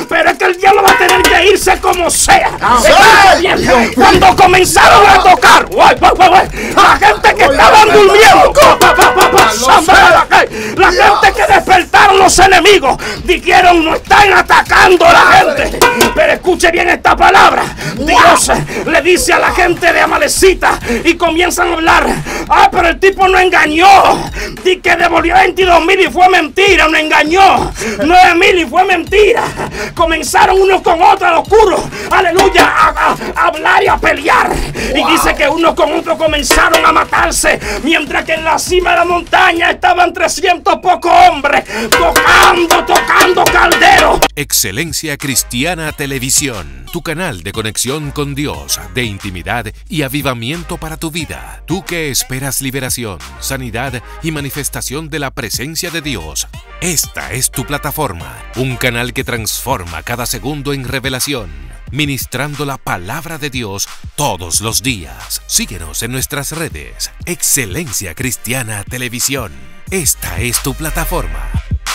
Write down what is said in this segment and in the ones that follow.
pero es que el diablo va a tener que irse como sea. Cuando comenzaron a tocar, la gente que estaban durmiendo, la gente que despertaron los enemigos, dijeron: no están atacando a la gente. Pero escuche bien esta palabra. Dios le dice a la gente de Amalecita y comienzan a hablar: pero el tipo no engañó. Di que devolvió 22,000 y fue mentira. No engañó. 9,000 y fue mentira. Comenzaron unos con otros al oscuro, aleluya, a hablar y a pelear. Y dice que unos con otros comenzaron a matarse, mientras que en la cima de la montaña estaban 300 pocos hombres tocando caldero. Excelencia Cristiana Televisión, tu canal de conexión con Dios, de intimidad y avivamiento para tu vida. Tú que esperas liberación, sanidad y manifestación de la presencia de Dios. Esta es tu plataforma, un canal que transforma cada segundo en revelación, ministrando la palabra de Dios todos los días. Síguenos en nuestras redes. Excelencia Cristiana Televisión. Esta es tu plataforma.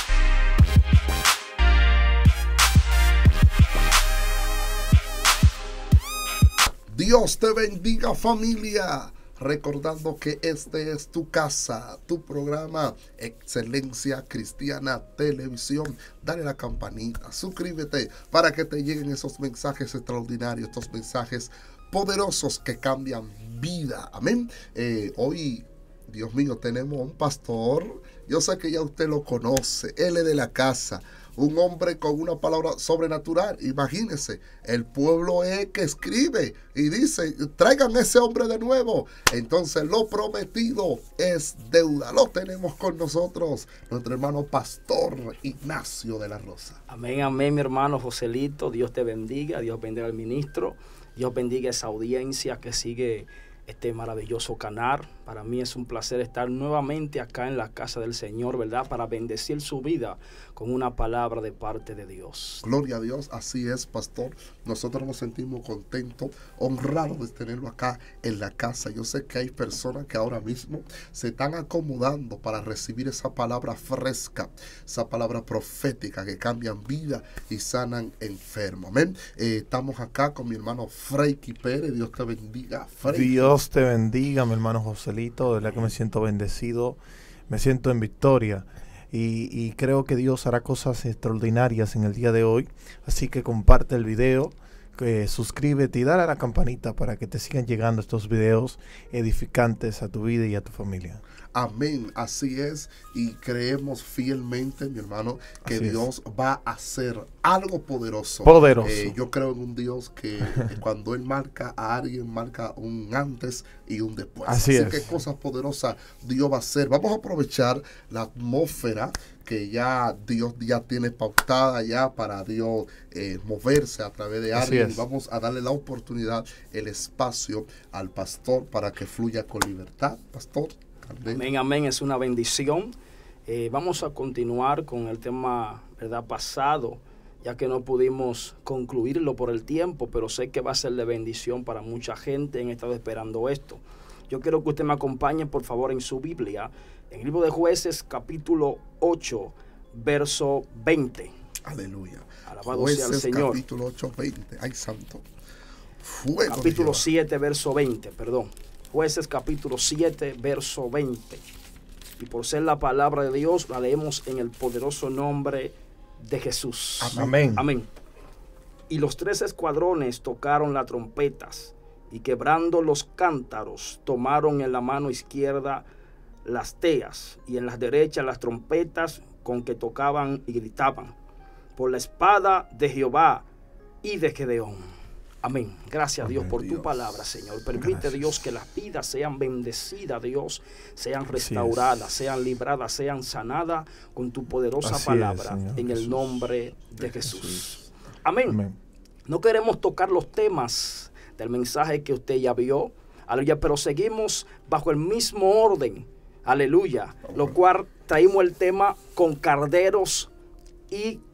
Dios te bendiga, familia. Recordando que este es tu casa, tu programa Excelencia Cristiana Televisión. Dale la campanita, suscríbete para que te lleguen esos mensajes extraordinarios, estos mensajes poderosos que cambian vida. Amén. Hoy, Dios mío, tenemos un pastor. Yo sé que ya usted lo conoce. Él es de la casa. Un hombre con una palabra sobrenatural. Imagínense, el pueblo es que escribe y dice: traigan a ese hombre de nuevo. Entonces lo prometido es deuda. Lo tenemos con nosotros, nuestro hermano pastor Ignacio de la Rosa. Amén, amén, mi hermano Joselito. Dios te bendiga, Dios bendiga al ministro, Dios bendiga a esa audiencia que sigue este maravilloso canal. Para mí es un placer estar nuevamente acá en la casa del Señor, ¿verdad? Para bendecir su vida con una palabra de parte de Dios. Gloria a Dios, así es, pastor. Nosotros nos sentimos contentos, honrados de tenerlo acá en la casa. Yo sé que hay personas que ahora mismo se están acomodando para recibir esa palabra fresca, esa palabra profética que cambian vida y sanan enfermos. Amén. Estamos acá con mi hermano Freiki Pérez. Dios te bendiga, Freiki. Dios te bendiga, mi hermano Joselito. De verdad que me siento bendecido, me siento en victoria y creo que Dios hará cosas extraordinarias en el día de hoy. Así que comparte el video, suscríbete y dale a la campanita para que te sigan llegando estos videos edificantes a tu vida y a tu familia. Amén, así es, y creemos fielmente, mi hermano, que así Dios va a hacer algo poderoso. Yo creo en un Dios que cuando Él marca a alguien, marca un antes y un después. Así que cosas poderosas Dios va a hacer. Vamos a aprovechar la atmósfera que ya Dios ya tiene pautada ya para Dios moverse a través de alguien. Vamos a darle la oportunidad, el espacio al pastor para que fluya con libertad. Pastor. Amén, amén, es una bendición. Vamos a continuar con el tema, ¿verdad?, pasado, ya que no pudimos concluirlo por el tiempo, pero sé que va a ser de bendición para mucha gente. Han estado esperando esto. Yo quiero que usted me acompañe, por favor, en su Biblia, en el libro de Jueces, capítulo 8, verso 20. Aleluya. Alabado sea el Señor. Capítulo 8, 20. Ay, santo. Fuego. Capítulo 7, verso 20, perdón. Jueces capítulo 7, verso 20. Y por ser la palabra de Dios, la leemos en el poderoso nombre de Jesús. Amén. Amén. Y los 3 escuadrones tocaron las trompetas, y quebrando los cántaros, tomaron en la mano izquierda las teas, y en las derechas las trompetas con que tocaban y gritaban: por la espada de Jehová y de Gedeón. Amén. Gracias, Dios, por tu palabra, Señor. Permite, Dios, que las vidas sean bendecidas, Dios, sean restauradas, sean libradas, sean sanadas con tu poderosa palabra, en el nombre de Jesús. Amén. No queremos tocar los temas del mensaje que usted ya vio, aleluya, pero seguimos bajo el mismo orden, aleluya, lo cual traímos el tema con carneros y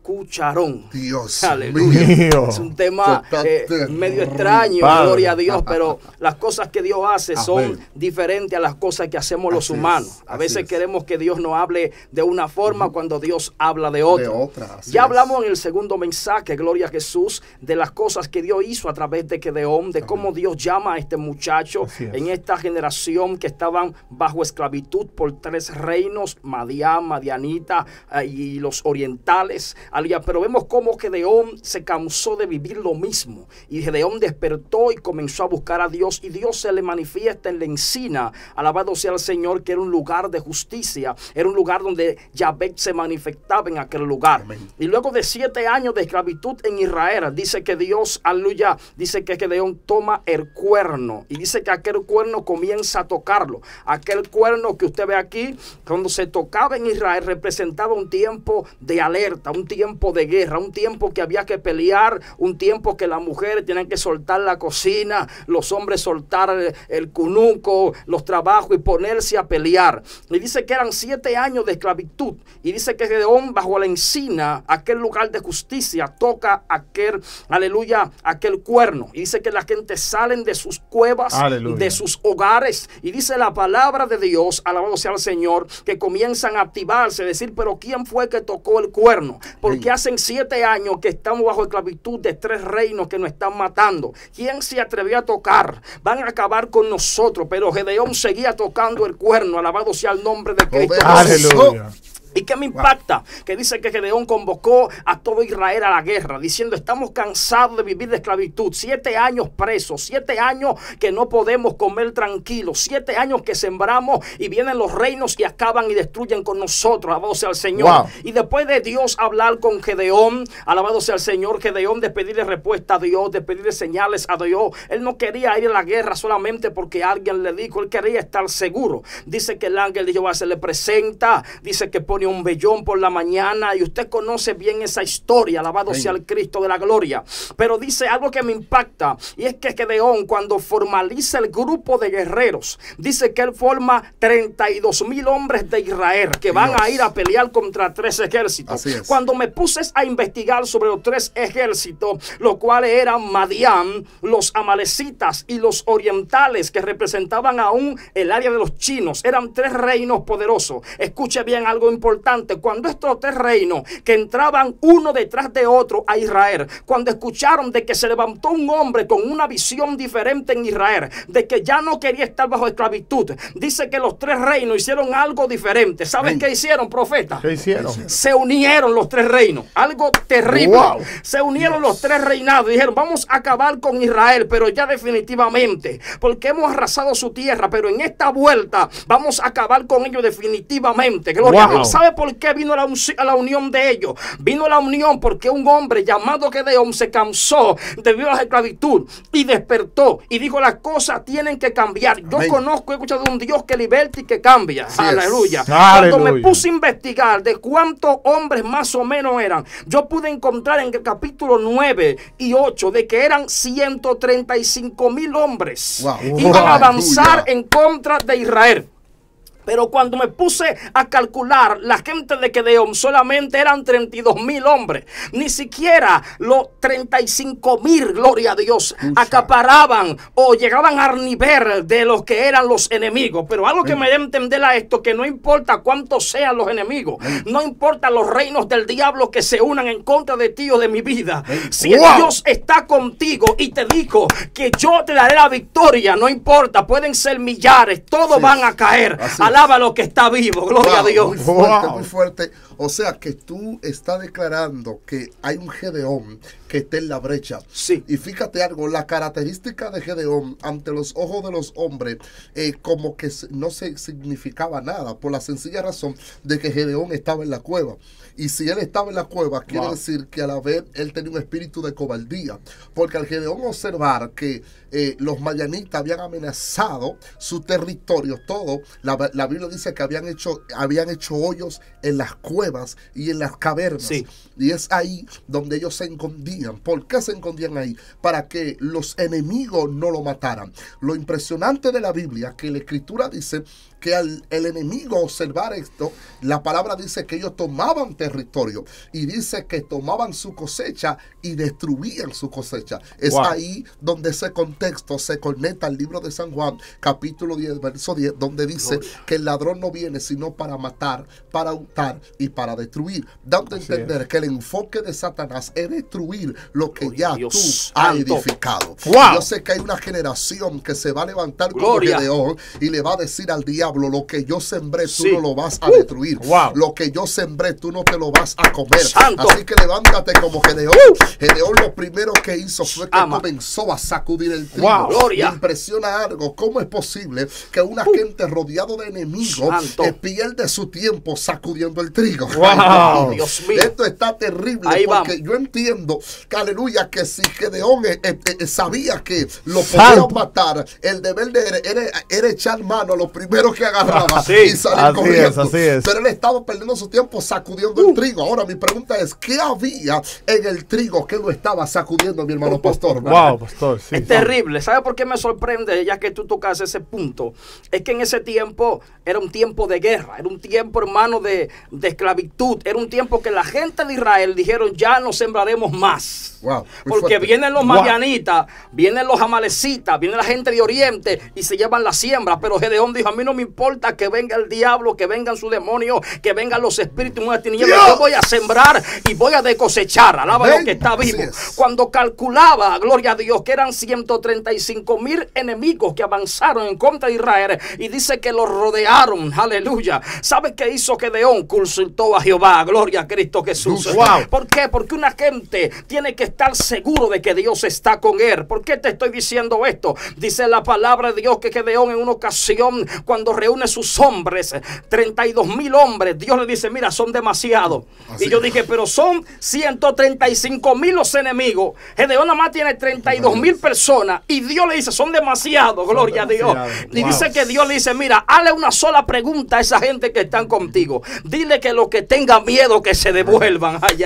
cucharón. Dios Aleluya. mío. Es un tema medio extraño, Padre. gloria a Dios, pero las cosas que Dios hace son Amén. diferentes a las cosas que hacemos los Así es, humanos. A así veces es. queremos que Dios nos hable de una forma cuando Dios habla de otra. así Ya es. hablamos en el segundo mensaje, gloria a Jesús, de las cosas que Dios hizo a través de Gedeón, de cómo Dios llama a este muchacho Así es. en esta generación que estaban bajo esclavitud por 3 reinos, Madián, Madianita y los orientales. Pero vemos cómo Gedeón se cansó de vivir lo mismo y Gedeón despertó y comenzó a buscar a Dios, y Dios se le manifiesta en la encina, alabado sea el Señor, que era un lugar de justicia, era un lugar donde Yahvé se manifestaba en aquel lugar. Amén. Y luego de 7 años de esclavitud en Israel, dice que Dios, aleluya, dice que Gedeón toma el cuerno y dice que aquel cuerno comienza a tocarlo. Aquel cuerno que usted ve aquí, cuando se tocaba en Israel, representaba un tiempo de alerta, un tiempo de guerra, un tiempo que había que pelear, un tiempo que las mujeres tenían que soltar la cocina, los hombres soltar el cunuco, los trabajos y ponerse a pelear. Y dice que eran 7 años de esclavitud. Y dice que Gedeón, bajo la encina, aquel lugar de justicia, toca aquel, aleluya, aquel cuerno. Y dice que la gente salen de sus cuevas, Aleluya. de sus hogares. Y dice la palabra de Dios, alabado sea el Señor, que comienzan a activarse, decir, pero ¿quién fue que tocó el cuerno? Porque hacen 7 años que estamos bajo esclavitud de 3 reinos que nos están matando. ¿Quién se atrevió a tocar? Van a acabar con nosotros. Pero Gedeón seguía tocando el cuerno. Alabado sea el nombre de Cristo. Aleluya. ¿Y qué me impacta? Que dice que Gedeón convocó a todo Israel a la guerra, diciendo, estamos cansados de vivir de esclavitud. 7 años presos, 7 años que no podemos comer tranquilos, 7 años que sembramos y vienen los reinos y acaban y destruyen con nosotros. Alabado sea el Señor. Wow. Y después de Dios hablar con Gedeón, alabado sea el Señor, Gedeón de pedirle respuesta a Dios, de pedirle señales a Dios. Él no quería ir a la guerra solamente porque alguien le dijo, él quería estar seguro. Dice que el ángel de Jehová se le presenta, dice que pone un vellón por la mañana, y usted conoce bien esa historia, alabado sea el Cristo de la gloria. Pero dice algo que me impacta, y es que Gedeón, cuando formaliza el grupo de guerreros, dice que él forma 32,000 hombres de Israel que van a ir a pelear contra 3 ejércitos. Así es. Cuando me puse a investigar sobre los 3 ejércitos, los cuales eran Madián, los amalecitas y los orientales, que representaban aún el área de los chinos, eran 3 reinos poderosos. Escuche bien algo importante. Cuando estos 3 reinos que entraban uno detrás de otro a Israel, cuando escucharon de que se levantó un hombre con una visión diferente en Israel, de que ya no quería estar bajo esclavitud, dice que los 3 reinos hicieron algo diferente. ¿Sabes qué hicieron, profeta? ¿Qué hicieron? Se unieron los 3 reinos. Algo terrible. Wow. Se unieron los 3 reinados. Dijeron, vamos a acabar con Israel, pero ya definitivamente, porque hemos arrasado su tierra, pero en esta vuelta vamos a acabar con ellos definitivamente. Gloria a Dios. ¿Sabe por qué vino a la unión de ellos? Vino la unión porque un hombre llamado Gedeón se cansó de vivir la esclavitud y despertó y dijo, las cosas tienen que cambiar. Yo Amén. conozco, he escuchado de un Dios que liberta y que cambia. Así es. Aleluya. Aleluya. Cuando me puse a investigar de cuántos hombres más o menos eran, yo pude encontrar en el capítulo 9 y 8 de que eran 135,000 hombres. Wow. Iban a avanzar Aleluya. en contra de Israel. Pero cuando me puse a calcular, la gente de Gedeón solamente eran 32,000 hombres. Ni siquiera los 35,000, gloria a Dios, acaparaban o llegaban al nivel de los que eran los enemigos. Pero algo que me debe entender a esto, que no importa cuántos sean los enemigos, no importa los reinos del diablo que se unan en contra de ti o de mi vida. Si Dios está contigo y te dijo que yo te daré la victoria, no importa, pueden ser millares, todos van a caer. Alaba lo que está vivo, gloria a Dios. Muy fuerte, muy fuerte. O sea que tú estás declarando que hay un Gedeón que está en la brecha. Sí. Y fíjate algo, la característica de Gedeón ante los ojos de los hombres, como que no se significaba nada, por la sencilla razón de que Gedeón estaba en la cueva. Y si él estaba en la cueva, quiere decir que a la vez él tenía un espíritu de cobardía. Porque al Gedeón observar que los madianitas habían amenazado su territorio, todo, la Biblia dice que habían hecho hoyos en las cuevas cuevas y en las cavernas. Sí. Y es ahí donde ellos se escondían. ¿Por qué se escondían ahí? Para que los enemigos no lo mataran. Lo impresionante de la Biblia, que la Escritura dice que al el enemigo observar esto, la palabra dice que ellos tomaban territorio y dice que tomaban su cosecha y destruían su cosecha. Es ahí donde ese contexto se conecta al libro de San Juan, capítulo 10, verso 10, donde dice que el ladrón no viene sino para matar, para hurtar y para destruir, dando a entender que el enfoque de Satanás es destruir lo que ya tú has edificado. Yo sé que hay una generación que se va a levantar como Gedeón y le va a decir al diablo: lo que yo sembré, tú no lo vas a destruir. Lo que yo sembré, tú no te lo vas a comer. Así que levántate como Gedeón. Gedeón lo primero que hizo fue que comenzó a sacudir el trigo. Me impresiona algo. ¿Cómo es posible que una gente rodeado de enemigos pierde su tiempo sacudiendo el trigo? Dios mío. Esto está terrible. Ahí porque vamos. Yo entiendo, que, aleluya, que si Gedeón sabía que lo podían matar, el deber de él era echar mano a los primeros que agarraba y salir corriendo. Así es. Pero él estaba perdiendo su tiempo sacudiendo el trigo. Ahora mi pregunta es: ¿qué había en el trigo que lo estaba sacudiendo, mi hermano pastor? Pastor, sí. Es terrible. ¿Sabe por qué me sorprende, ya que tú tocas ese punto? Es que en ese tiempo era un tiempo de guerra, era un tiempo, hermano, de esclavitud. Era un tiempo que la gente de Israel dijeron: ya no sembraremos más. Porque fuerte. Vienen los madianitas, vienen los amalecitas, viene la gente de Oriente y se llevan la siembra. Pero Gedeón dijo: a mí no me importa que venga el diablo, que vengan sus demonios, que vengan los espíritus de tinieblas. Yo voy a sembrar y voy a cosechar. Alaba lo que está vivo. Cuando calculaba, gloria a Dios, que eran 135,000 enemigos que avanzaron en contra de Israel, y dice que los rodearon. Aleluya. ¿Sabe qué hizo Gedeón? Consultó a Jehová. Gloria a Cristo Jesús. ¿Por qué? Porque una gente tiene que estar seguro de que Dios está con él. ¿Por qué te estoy diciendo esto? Dice la palabra de Dios que Gedeón, en una ocasión, cuando reúne sus hombres, 32,000 hombres, Dios le dice: mira, son demasiados. Y yo dije: pero son 135,000 los enemigos. Gedeón nada más tiene 32,000 personas y Dios le dice: son demasiados. Gloria a Dios. Y dice que Dios le dice: mira, hazle una sola pregunta a esa gente que están contigo. Dile que los que tengan miedo que se devuelvan. Ay.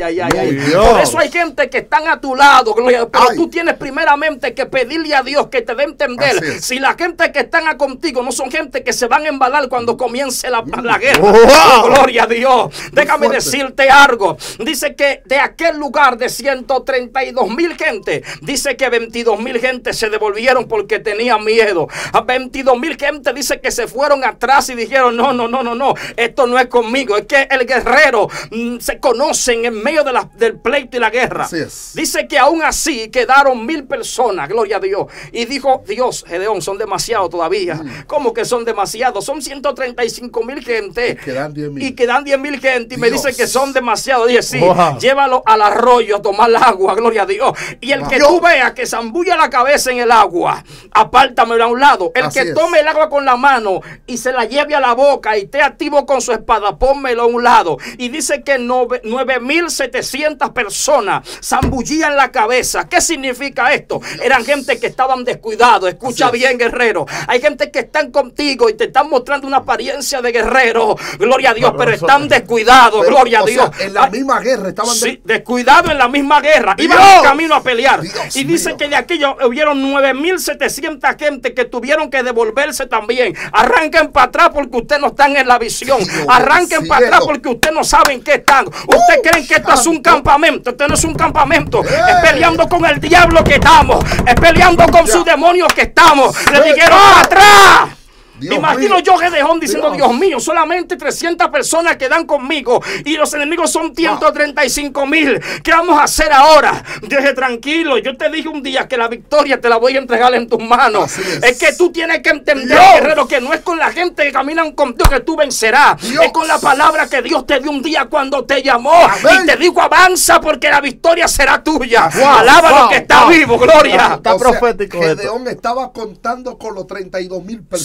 Por eso hay gente que están a tu lado, gloria, pero tú tienes primeramente que pedirle a Dios que te dé a entender. Si la gente que están contigo no son gente que se van a embalar cuando comience la guerra. Gloria a Dios. Déjame decirte algo. Dice que de aquel lugar de 132,000 gente, dice que 22,000 gente se devolvieron porque tenían miedo. A 22,000 gente dice que se fueron atrás y dijeron: no, esto no es conmigo. Es que el guerrero se conocen en medio del pleito y la guerra. Dice que aún así quedaron 1,000 personas, gloria a Dios. Y dijo Dios: Gedeón, son demasiados todavía. ¿Cómo que son demasiados? Son 135,000 gente. Y quedan 10,000 gente. Y me dice que son demasiados. Dije: sí, llévalo al arroyo a tomar el agua, gloria a Dios. Y el que tú veas que zambulla la cabeza en el agua, apártamelo a un lado. El que tome el agua con la mano y se la lleve a la boca y esté activo con su espada, pónmelo a un lado. Y dice que 9,700 personas zambullían la cabeza. ¿Qué significa esto? Eran gente que estaban descuidados. Escucha bien, guerrero. Hay gente que están contigo y te están mostrando una apariencia de guerrero, gloria a Dios, pero están descuidados, gloria a Dios. En la misma guerra estaban descuidados en la misma guerra. Iban en camino a pelear. Y dice que de aquello hubieron 9,700 gente que tuvieron que devolverse también. Arranquen para atrás porque ustedes no están en la visión. Arranquen para atrás porque ustedes no saben qué están. Ustedes creen que esto es un campamento. Esto no es un campamento. Es peleando con el diablo que estamos. Es peleando con sus demonios que estamos. Le dijeron: para atrás. Me imagino yo Gedeón diciendo: Dios mío, solamente 300 personas quedan conmigo y los enemigos son 135,000. ¿Qué vamos a hacer ahora? Dije: tranquilo, yo te dije un día que la victoria te la voy a entregar en tus manos. Es que tú tienes que entender, guerrero, que no es con la gente que caminan contigo que tú vencerás. Es con la palabra que Dios te dio un día cuando te llamó. Y te digo: avanza porque la victoria será tuya. Alaba lo que está vivo, gloria. Está profético. Gedeón estaba contando con los 32,000 personas.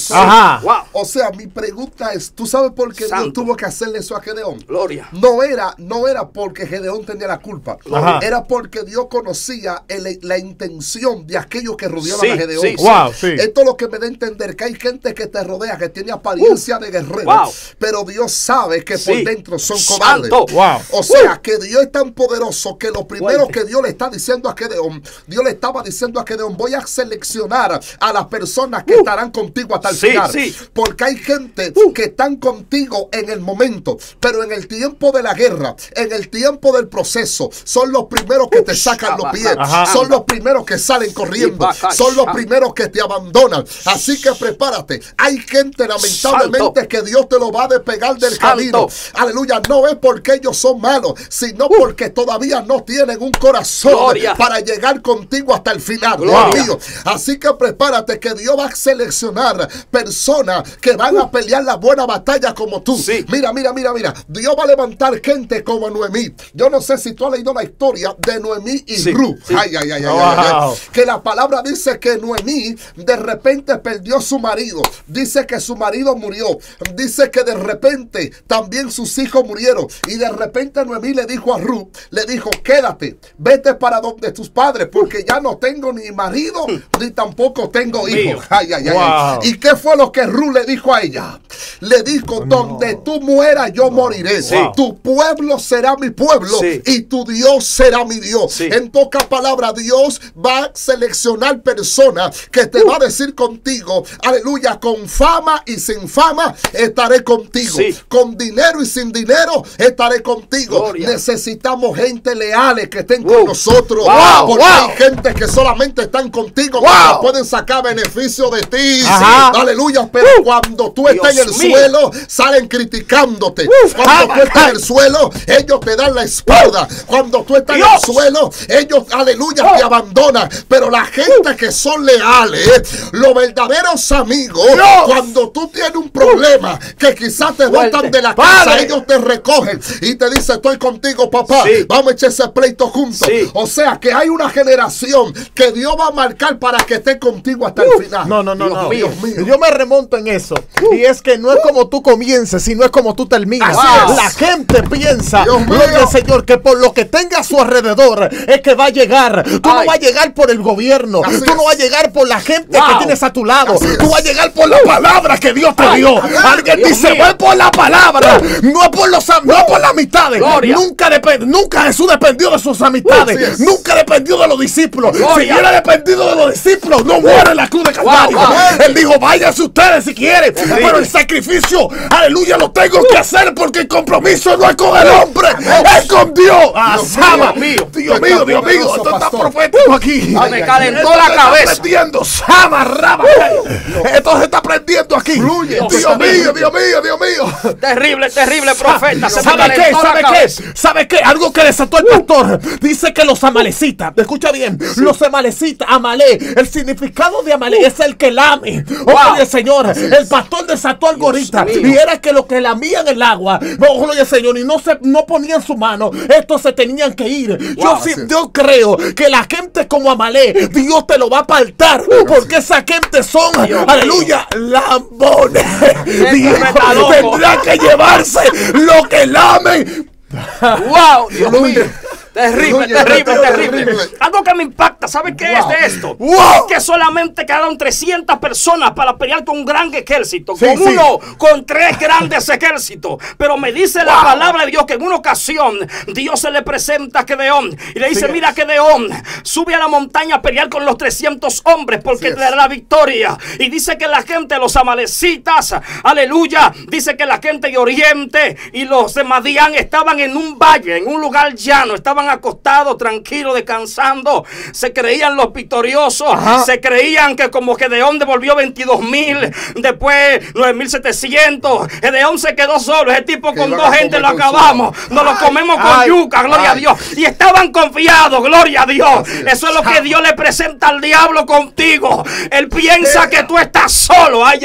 Ajá. Wow. O sea, mi pregunta es, ¿tú sabes por qué Dios Santo. tuvo que hacerle eso a Gedeón? Gloria. No era porque Gedeón tenía la culpa. Ajá. Era porque Dios conocía la intención de aquellos que rodeaban Sí, a Gedeón. sí, Wow, sí. Esto es lo que me da a entender que hay gente que te rodea, que tiene apariencia de guerrero, Wow. pero Dios sabe que por Sí. dentro son cobardes. Santo. Wow. O sea, que Dios es tan poderoso que lo primero Fuerte. que Dios le está diciendo a Gedeón, Dios le estaba diciendo a Gedeón, voy a seleccionar a las personas que estarán contigo hasta el Sí, final. sí. Porque hay gente que están contigo en el momento, pero en el tiempo de la guerra, en el tiempo del proceso, son los primeros que te sacan los pies, Ajá. son los primeros que salen corriendo, son los primeros que te abandonan. Así que prepárate. Hay gente lamentablemente Santo. que Dios te lo va a despegar del Santo. camino. Aleluya, no es porque ellos son malos, sino porque todavía no tienen un corazón Gloria. para llegar contigo hasta el final. Gloria. Dios mío. Así que prepárate que Dios va a seleccionar personas que van a pelear la buena batalla como tú. Sí. Mira. Dios va a levantar gente como Noemí. Yo no sé si tú has leído la historia de Noemí y Sí, Ruth. sí. Ay. Wow. Que la palabra dice que Noemí de repente perdió su marido. Dice que su marido murió. Dice que de repente también sus hijos murieron. Y de repente Noemí le dijo a Ruth, le dijo, quédate, vete para donde tus padres, porque ya no tengo ni marido, ni tampoco tengo hijos. Ay. Wow. ¿Y qué fue lo que Ruth le dijo a ella? Le dijo, donde tú mueras, yo moriré. Sí. Tu pueblo será mi pueblo, Sí. y tu Dios será mi Dios. Sí. En pocas palabras, Dios va a seleccionar personas que te va a decir contigo, aleluya, con fama y sin fama estaré contigo. Sí. Con dinero y sin dinero estaré contigo. Gloria. Necesitamos gente leales que estén Wow. con nosotros. Wow, Porque wow. hay gente que solamente están contigo, Wow. que pueden sacar beneficio de ti. Ajá. Aleluya, pero cuando tú estás en el Dios mío. suelo, salen criticándote. Cuando tú estás en el suelo, ellos te dan la espalda. Cuando tú estás en el Dios. suelo, ellos, aleluya, te abandonan. Pero la gente que son leales, los verdaderos amigos, cuando tú tienes un problema, que quizás te Fuerte. botan de la casa, Padre. ellos te recogen y te dicen, estoy contigo, papá. Sí. Vamos a echar ese pleito juntos. Sí. O sea, que hay una generación que Dios va a marcar para que esté contigo hasta el final. No. Dios mío. Yo me remonto en eso. Y es que no es como tú comiences, sino es como tú terminas. Así es. La gente piensa, Dios mío. gloria al Señor, que por lo que tenga a su alrededor es que va a llegar. Tú no Ay. vas a llegar por el gobierno. Así Tú no es. vas a llegar por la gente Wow. que tienes a tu lado. Así es. Tú vas a llegar por la palabra que Dios te Ay. dio. Alguien Dios dice, mío. voy por la palabra. No es por las amistades. Gloria. Nunca Jesús dependió de sus amistades. Así es. Nunca dependió de los discípulos. Gloria. Si hubiera dependido de los discípulos, no muere en la cruz de Calvario. wow. Él dijo, váyanse ustedes si quieren, pero el sacrificio, aleluya, lo tengo que hacer porque el compromiso no es con el hombre, es con Dios. Sama. Dios mío, esto está pastor. profético aquí. Ay, me calentó Esto la se está cabeza. prendiendo, Sama, Raba. Esto se está prendiendo aquí. Fluye. Dios mío. Terrible, profeta. Se me ¿Sabe qué? calentó la ¿Sabe qué? cabeza. ¿Sabe qué? Algo que desató el pastor. Dice que los amalecitas, escucha bien, los amalecitas, Amalé, el significado de Amalé es el que lame. Oye, Señor, el pastor desató algo ahorita mío. y era que los que lamían el agua, oye, Señor, y no ponían su mano, estos se tenían que ir. Yo creo que la gente como Amalé, Dios te lo va a apartar porque esa gente son, aleluya, lambones. Dios está loco. tendrá que llevarse lo que lamen. Wow, Dios mío. Terrible. Terrible. Algo que me impacta, ¿sabe qué es de esto? Wow. Es que solamente quedaron 300 personas para pelear con un gran ejército. Sí, con sí. uno, con 3 grandes ejércitos. Pero me dice la palabra de Dios que en una ocasión Dios se le presenta a Gedeón y le dice, Sí. mira Gedeón, sube a la montaña a pelear con los 300 hombres porque te dará la victoria. Y dice que la gente, los amalecitas, aleluya, dice que la gente de Oriente y los de Madián estaban en un valle, en un lugar llano, estaban acostados, tranquilos, descansando. Se creían los victoriosos. Ajá. Se creían que como Gedeón devolvió 22,000, después 9,700. Gedeón se quedó solo. Ese tipo Que con iban 2 a gente comer lo con acabamos. Nos lo comemos con yuca, gloria a Dios. Y estaban confiados, gloria a Dios. Eso es lo que Dios le presenta al diablo contigo. Él piensa que tú estás solo. Ay.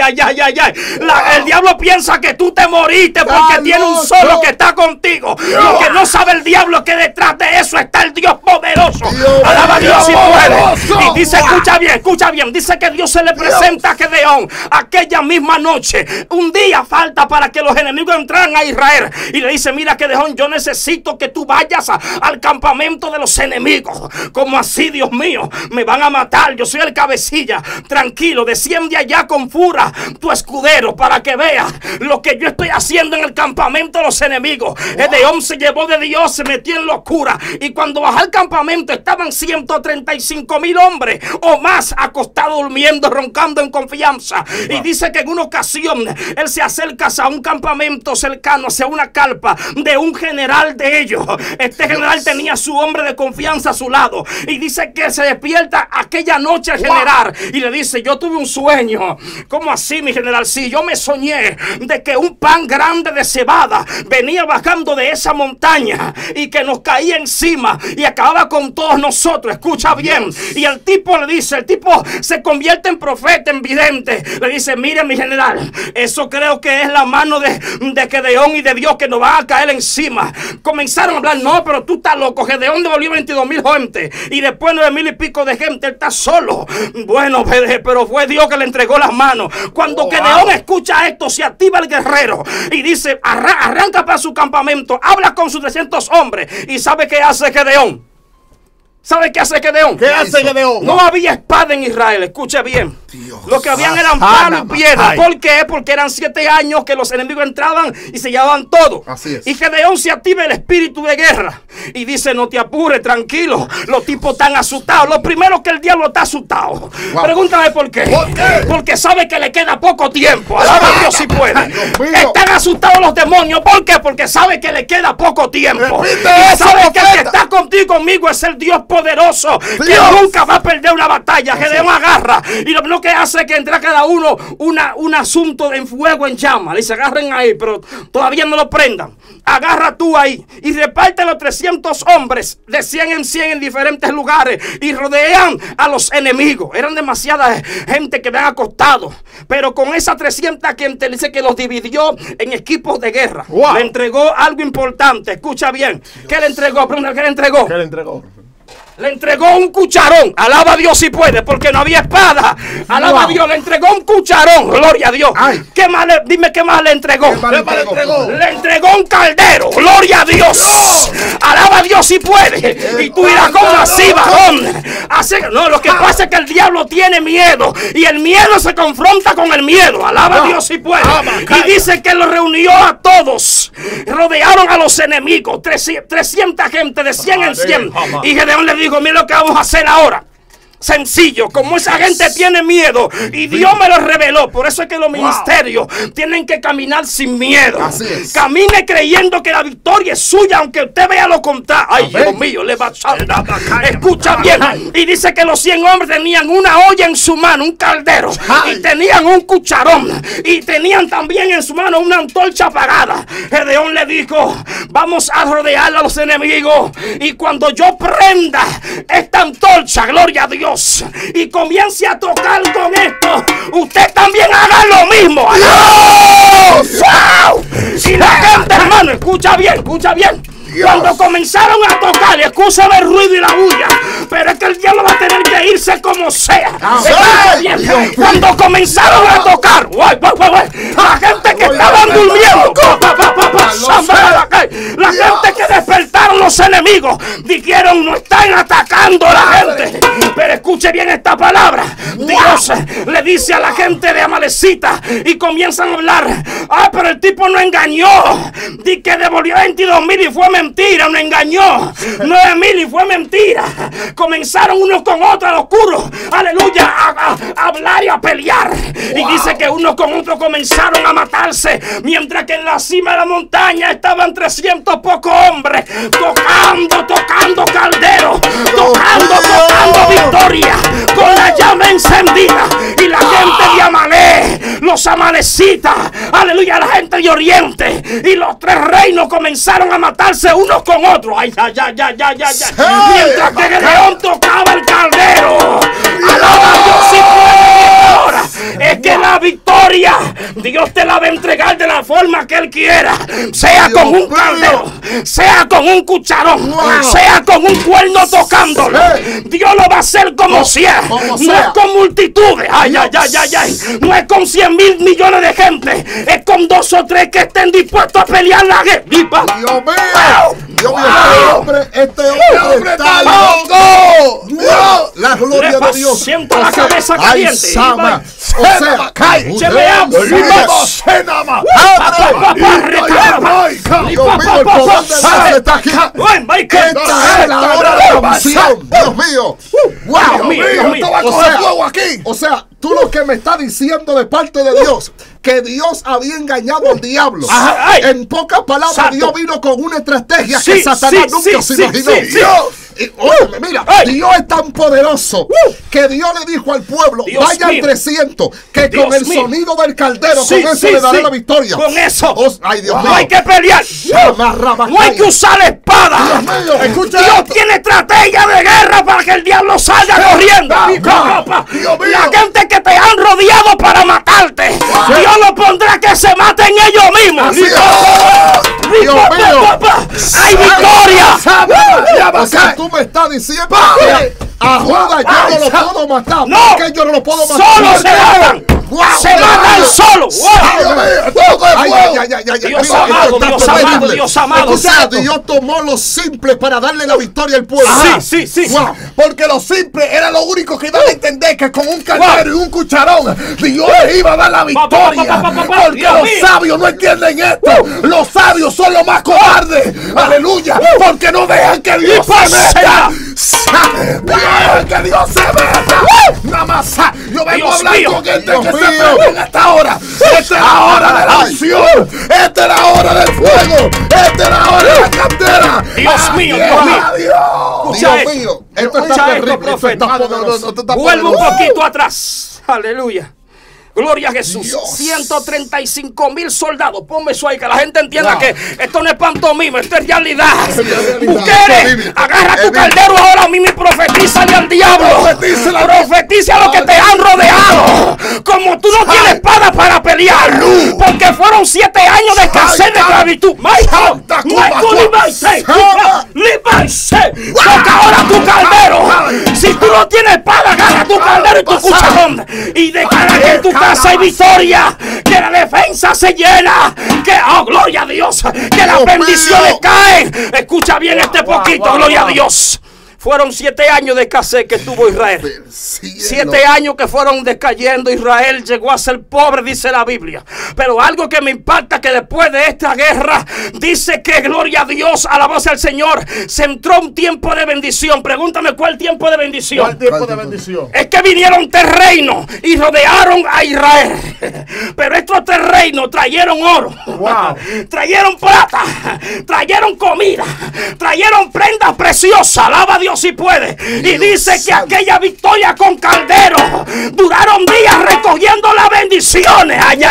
El diablo piensa que tú te moriste porque tiene un solo que está contigo. Lo que no sabe el diablo es que detrás de de eso está el Dios poderoso. Dios, Alaba a Dios si Dios puede. poderoso. Y dice, escucha bien. Dice que Dios se le presenta a Gedeón aquella misma noche. Un día falta para que los enemigos entraran a Israel. Y le dice, mira Gedeón, yo necesito que tú vayas al campamento de los enemigos. ¿Cómo así, Dios mío? Me van a matar. Yo soy el cabecilla. Tranquilo, desciende allá con Fura, tu escudero, para que veas lo que yo estoy haciendo en el campamento de los enemigos. Gedeón se llevó de Dios, se metió en locura. Y cuando bajó al campamento estaban 135,000 hombres o más acostados durmiendo, roncando en confianza. Y dice que en una ocasión él se acerca a un campamento cercano, hacia una carpa de un general de ellos. Este general tenía a su hombre de confianza a su lado. Y dice que se despierta aquella noche el general y le dice, yo tuve un sueño. ¿Cómo así, mi general? Sí, yo me soñé de que un pan grande de cebada venía bajando de esa montaña y que nos caía encima y acababa con todos nosotros. Escucha bien. Y el tipo le dice, el tipo se convierte en profeta, en vidente. Le dice, mire mi general, eso creo que es la mano de Gedeón y de Dios que nos va a caer encima. Comenzaron a hablar, no, pero tú estás loco. Gedeón devolvió 22,000 gente y después 9,000 y pico de gente. Él está solo. Bueno, pero fue Dios que le entregó las manos. Cuando Gedeón escucha esto, se activa el guerrero y dice, arranca para su campamento, habla con sus 300 hombres. ¿Y sabe qué hace Gedeón? ¿Sabe qué hace Gedeón? ¿Qué hace Gedeón? No había espada en Israel, escuche bien. Dios. Lo que habían eran palo y piedra. ¿Por qué? Porque eran 7 años que los enemigos entraban y se llevaban todo. Así es. Y Gedeón se activa el espíritu de guerra y dice, no te apures, tranquilo. Los tipos están asustados. Lo primero que el diablo está asustado. Wow. Pregúntame por qué. ¿Por qué? Porque sabe que le queda poco tiempo. Alaba a Dios si puede. Dios mío. Están asustados los demonios. ¿Por qué? Porque sabe que le queda poco tiempo. Repite Y eso, sabe que el que profeta. está contigo y conmigo es el Dios poderoso. Que Dios. nunca va a perder una batalla. Gedeón agarra y lo primero que hace es que entra cada uno un asunto en fuego, en llama. Le dice, agarren ahí, pero todavía no lo prendan. Agarra tú ahí y reparte los 300 hombres de 100 en 100 en diferentes lugares y rodean a los enemigos. Eran demasiada gente que habían acostado, pero con esas 300 gente dice que los dividió en equipos de guerra. Wow. Le entregó algo importante. Escucha bien. ¿Qué le entregó? ¿Qué le entregó? ¿Qué le entregó? Le entregó un cucharón. Alaba a Dios si puede, porque no había espada. Alaba a Dios, le entregó un cucharón. Gloria a Dios. Ay. ¿Qué más dime qué más le entregó? ¿Qué más le entregó? Le entregó un caldero. Gloria a Dios. Alaba a Dios si puede. Y tú dirás, ¿cómo así, varón? No, lo que pasa es que el diablo tiene miedo. Y el miedo se confronta con el miedo. Alaba a Dios si puede. Y dice que lo reunió a todos. Rodearon a los enemigos. 300 gente de 100 en 100. Y Gedeón le dijo, mira lo que vamos a hacer ahora. Sencillo, como esa gente tiene miedo y Dios me lo reveló. Por eso es que los ministerios tienen que caminar sin miedo. Así es. Camine creyendo que la victoria es suya, aunque usted vea lo contrario. Ay, Dios mío, le va a escucha bien. Y dice que los 100 hombres tenían una olla en su mano, un caldero, y tenían un cucharón, y tenían también en su mano una antorcha apagada. Gedeón le dijo, vamos a rodear a los enemigos, y cuando yo prenda esta antorcha, gloria a Dios, y comience a tocar con esto, usted también haga lo mismo. ¡Wow! Y la gente, hermano, escucha bien. Cuando comenzaron a tocar, escúchame el ruido y la bulla, pero es que el diablo va a tener que irse como sea. Escucha bien. Cuando comenzaron a tocar, la gente que estaban durmiendo, la gente que despertaron los enemigos, dijeron, no están atacando a la gente. Pero escuche bien esta palabra. Dios le dice a la gente de Amalecita y comienzan a hablar. Pero el tipo no engañó. Di que devolvió 22,000 y fue mentira, no engañó. 9,000 y fue mentira. Comenzaron unos con otros al oscuro, aleluya, a hablar y a pelear. Y dice que unos con otros comenzaron a matarse, mientras que en la cima de la montaña estaban 300 pocos hombres tocando caldero, tocando victoria, con la llama encendida. Y la gente de Amalé, los amalecitas, aleluya, la gente de Oriente y los 3 reinos comenzaron a matarse unos con otros. Ay, mientras que Gedeón tocaba el caldero. Alaba a Dios si puede ahora. Es que la victoria Dios te la va a entregar de la forma que Él quiera, sea con un caldero, sea con un cucharón, sea con un cuerno tocándolo, Dios lo va a hacer como sea. No es con multitudes, no es con 100,000 millones de gente, es con 2 o 3 que estén dispuestos a pelear la guerra. Dios mío, este hombre está loco. La gloria de Dios. Siento la cabeza caliente. Dios mío. O sea, tú lo que me estás diciendo de parte de Dios, que Dios había engañado al diablo. En pocas palabras, Dios vino con una estrategia que Satanás nunca se imaginó. Óyeme, mira, Dios es tan poderoso que Dios le dijo al pueblo, vayan 300, que con el sonido del caldero, con eso le daré la victoria. Con eso, ay, Dios mío, no hay que pelear, no hay que usar espada. Dios tiene estrategia de guerra para que el diablo salga corriendo. La gente que te han rodeado para matarte, Dios lo pondrá que se maten ellos mismos. Dios mío, hay victoria. O sea, tú me estás diciendo que a Judas yo no lo puedo matar. No, ¿por qué yo no lo puedo matar? Solo se matan. Se matan solos. Dios amado. O sea, Dios tomó lo simple para darle la victoria al pueblo. Sí. Porque lo simple era lo único que iban a entender, que con un caldero y un cucharón Dios les iba a dar la victoria. Porque los sabios no entienden esto. Los sabios son los más cobardes. Aleluya. Porque no dejan que Dios se meta. Dejan que Dios se meta. Nada más. Yo vengo a hablar con gente que se prende en esta hora. Esta es la hora de la unción. Esta es la hora del fuego. Esta es la hora de la cantera. Dios mío. Dios mío. Esto está terrible. Profeta. Vuelvo un poquito atrás. Aleluya. Gloria a Jesús. Dios. 135,000 soldados. Ponme eso ahí, que la gente entienda que esto no es pantomima, esto es realidad. Mujeres, agarra tu caldero ahora mismo y profetízale al diablo. Profetiza a los que te han rodeado. Como tú no tienes espada para pelear, porque fueron 7 años de escasez de esclavitud. Toca ahora tu caldero. Si tú no tienes espada, agarra tu caldero y tu cucharón y declara que en tu casa hay victoria, que la defensa se llena, que, oh, gloria a Dios, que las bendiciones caen. Escucha bien este poquito, gloria a Dios. Fueron 7 años de escasez que tuvo Israel. 7 años que fueron decayendo. Israel llegó a ser pobre, dice la Biblia. Pero algo que me impacta, que después de esta guerra, dice que, gloria a Dios, alabanza al Señor, se entró un tiempo de bendición. Pregúntame, ¿cuál tiempo de bendición? ¿Cuál tiempo de bendición? Es que vinieron terrenos y rodearon a Israel. Pero estos terrenos trajeron oro, trajeron plata, trajeron comida, trajeron prendas preciosas. Alaba a Dios si puede. Y dice que aquella victoria con caldero duraron días recogiendo las bendiciones. Ay.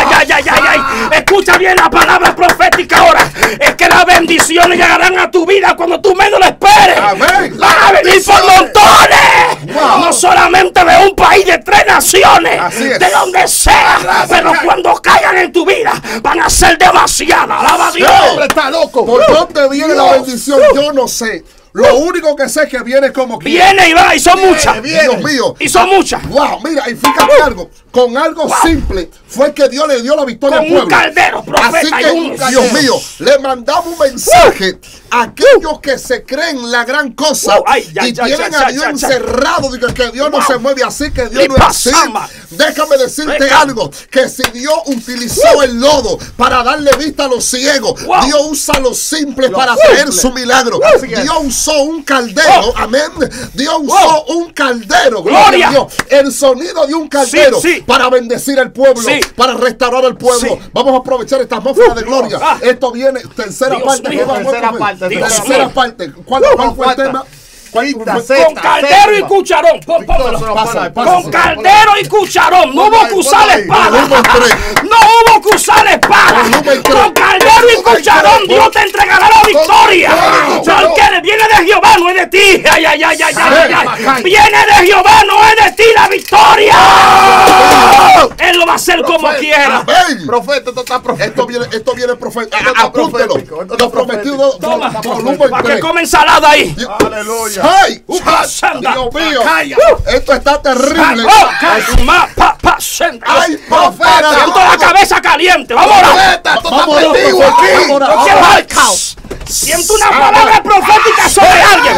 Escucha bien la palabra profética ahora. Es que las bendiciones llegarán a tu vida cuando tú menos lo esperes. Van a venir por montones. No solamente de un país, de 3 naciones, de donde sea. Pero cuando caigan en tu vida van a ser demasiadas. Alaba a Dios. Está loco. ¿Por dónde viene la bendición? Yo no sé. Lo único que sé es que viene como quiera. Viene y va, y son muchas. Dios mío. Y son muchas. Wow, mira, y fíjate algo. Con algo simple fue que Dios le dio la victoria al pueblo. Un caldero, profeta. Así que, Dios mío, le mandamos un mensaje a aquellos que se creen la gran cosa y tienen a Dios encerrado. Digo que Dios no se mueve así, que Dios no es así. Déjame decirte algo, que si Dios utilizó el lodo para darle vista a los ciegos, Dios usa lo simple para traer su milagro. Dios usó un caldero, amén. Dios usó un caldero, gloria a Dios. El sonido de un caldero para bendecir al pueblo, para restaurar al pueblo. Vamos a aprovechar esta atmósfera de gloria. Esto viene, tercera parte. Tercera parte. ¿Cuál fue el tema? Con caldero y cucharón. Con caldero y cucharón. No hubo que usar espada. No hubo que usar espada. Con caldero y cucharón Dios te entregará la victoria. Porque viene de Jehová, no es de ti. Viene de Jehová, no es de ti la victoria. Él lo va a hacer como quiera. Amén. Profeta, esto está profeta. Esto viene profeta. Esto está Apúntelo. profético, esto Lo está prometido Toma, volumen para que 3. come ensalada ahí. Aleluya. ¡Ay! Santa. Dios mío. Calla. Esto está terrible. Santa. ¡Ay, profeta! Siento la cabeza caliente. Vamos a orar. Profeta, esto está Vamos a orar, metido profeta. aquí. Vamos a orar. No quiero al caos. Siento una palabra profética sobre alguien.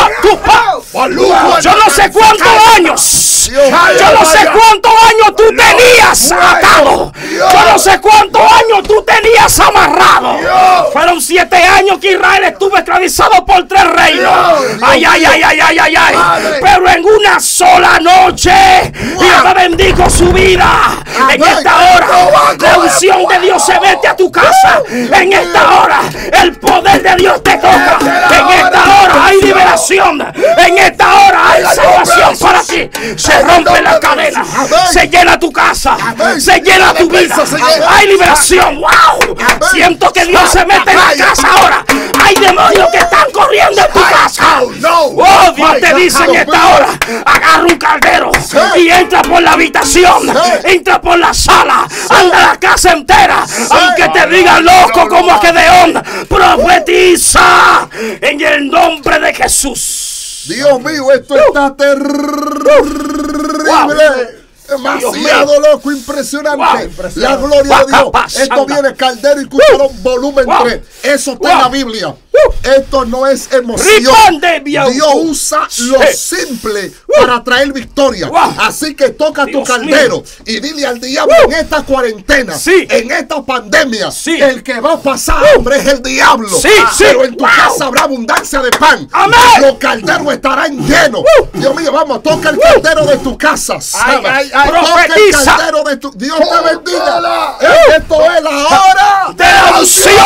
Yo no sé cuántos años. Yo no sé cuántos años tú tenías atado. Yo no sé cuántos años tú tenías amarrado. Fueron 7 años que Israel estuvo esclavizado por 3 reinos. Ay, ay, ay, ay, ay, ay, ay. Pero en una sola noche, Dios bendijo su vida. En esta hora, la unción de Dios se mete a tu casa. En esta hora, el poder de Dios te toca. En esta hora hay liberación. En esta hora hay salvación para ti. Se rompe la cadena. Se llena tu casa. Se llena tu vida. Hay liberación. ¡Wow! Siento que Dios se mete en la casa ahora. Hay demonios que están corriendo en tu casa. Oh, Dios te dice en esta hora: agarra un caldero y entra por la habitación. Entra por la sala. Anda la casa entera. Aunque te digan loco como a Gedeón, profetiza en el nombre de Jesús. Dios mío, esto está terrible. Demasiado loco, impresionante. La gloria de Dios. Esto viene caldero y cucharón volumen 3. Eso está en la Biblia. Esto no es emoción. Dios usa lo simple para traer victoria. Así que toca tu caldero y dile al diablo en esta cuarentena, en esta pandemia, el que va a pasar hambre es el diablo. Pero en tu casa habrá abundancia de pan. Los calderos estarán llenos. Dios mío, vamos, toca el caldero de tu casa. Toca el caldero de tu... Dios te bendiga. Esto es la hora de la unción.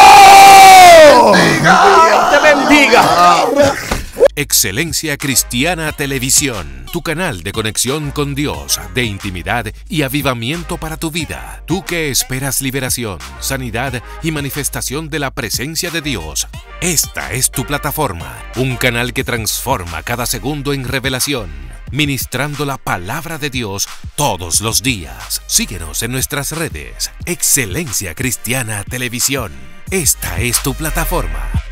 Dios te bendiga. Excelencia Cristiana Televisión, tu canal de conexión con Dios, de intimidad y avivamiento para tu vida. Tú que esperas liberación, sanidad y manifestación de la presencia de Dios. Esta es tu plataforma, un canal que transforma cada segundo en revelación, ministrando la palabra de Dios todos los días. Síguenos en nuestras redes. Excelencia Cristiana Televisión. Esta es tu plataforma.